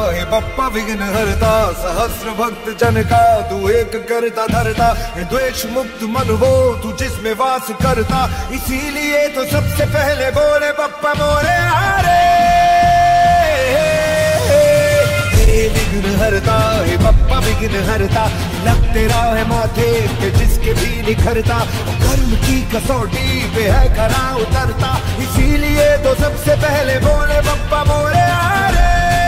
हे बप्पा विघ्न हरता, सहस्र भक्त जन का तू एक करता धरता, द्वेष मुक्त मन वो तू जिसमें वास करता, इसीलिए तो सबसे पहले बोले बप्पा मोरे हारे। हे विघ्न हरता, हे बप्पा विघ्न हरता, लग तेरा है माथे के जिसके भी निखरता, कर्म की कसौटी पे है खरा उतरता, इसीलिए तो सबसे पहले बोले बप्पा मोरे हारे।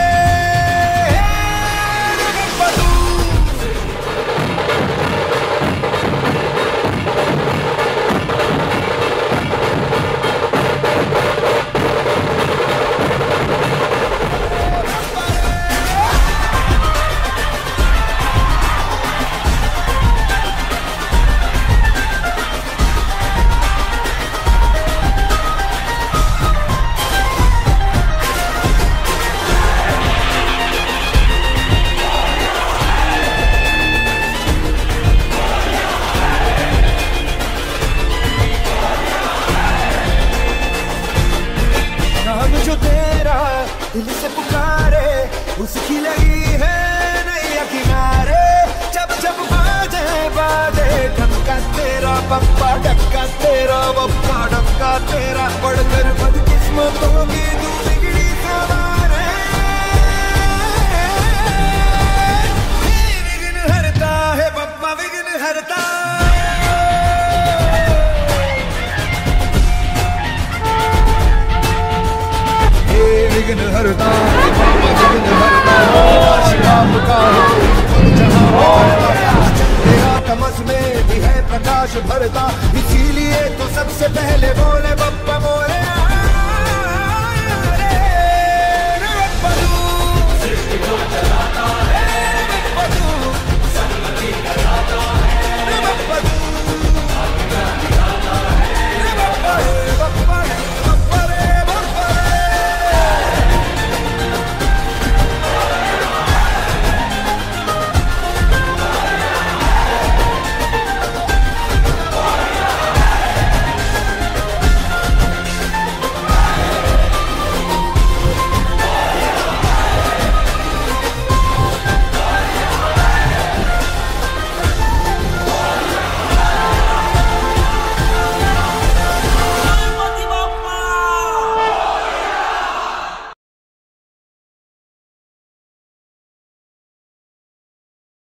दिल से पुकारे उसकी लगी है नैया किनारे, जब जब बाजे बाजे ढक्का तेरा बप्पा, ढक्का तेरा बप्पा, ढक्का तेरा, बढ़कर बदकिस्मतों की दूरी